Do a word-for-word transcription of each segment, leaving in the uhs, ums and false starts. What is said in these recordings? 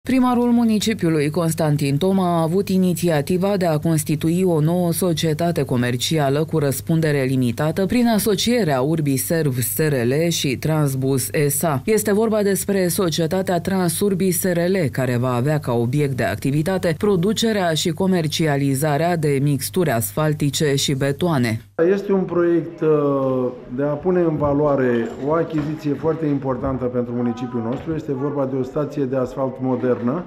Primarul municipiului, Constantin Toma, a avut inițiativa de a constitui o nouă societate comercială cu răspundere limitată prin asocierea Urbiserv S R L și Transbus S A. Este vorba despre societatea Transurbi S R L, care va avea ca obiect de activitate producerea și comercializarea de mixturi asfaltice și betoane. Este un proiect de a pune în valoare o achiziție foarte importantă pentru municipiul nostru. Este vorba de o stație de asfalt modernă,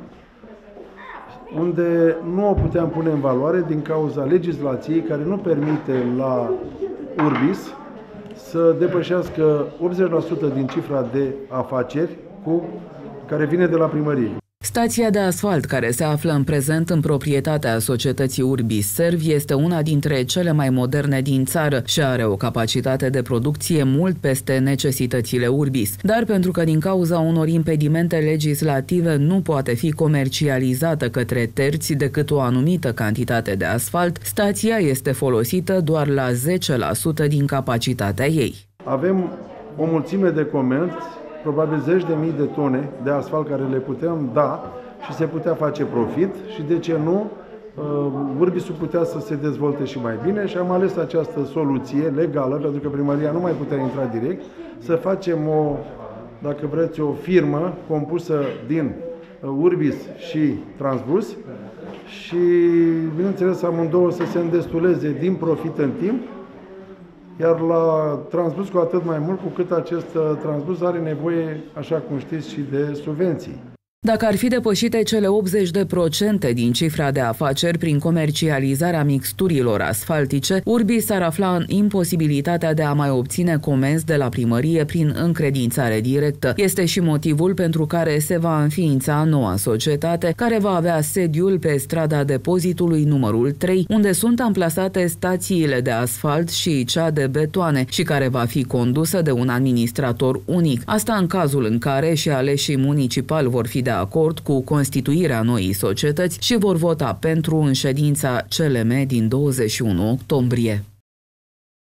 unde nu o puteam pune în valoare din cauza legislației care nu permite la Urbis să depășească optzeci la sută din cifra de afaceri cu care vine de la primărie. Stația de asfalt, care se află în prezent în proprietatea societății Urbiserv, este una dintre cele mai moderne din țară și are o capacitate de producție mult peste necesitățile Urbis. Dar pentru că din cauza unor impedimente legislative nu poate fi comercializată către terți decât o anumită cantitate de asfalt, stația este folosită doar la zece la sută din capacitatea ei. Avem o mulțime de comenzi, probabil zeci de mii de tone de asfalt care le putem da și se putea face profit și de ce nu, Urbisul putea să se dezvolte și mai bine și am ales această soluție legală, pentru că primăria nu mai putea intra direct, să facem o, dacă vreți, o firmă compusă din Urbis și Transbus și, bineînțeles, amândouă să se îndestuleze din profit în timp, iar la Transbus cu atât mai mult, cu cât acest Transbus are nevoie, așa cum știți, și de subvenții. Dacă ar fi depășite cele optzeci de procente din cifra de afaceri prin comercializarea mixturilor asfaltice, Urbis s-ar afla în imposibilitatea de a mai obține comenzi de la primărie prin încredințare directă. Este și motivul pentru care se va înființa noua societate, care va avea sediul pe strada Depozitului numărul trei, unde sunt amplasate stațiile de asfalt și cea de betoane și care va fi condusă de un administrator unic. Asta în cazul în care și aleșii municipali vor fi de acord cu constituirea noii societăți și vor vota pentru în ședința C L M din douăzeci și unu octombrie.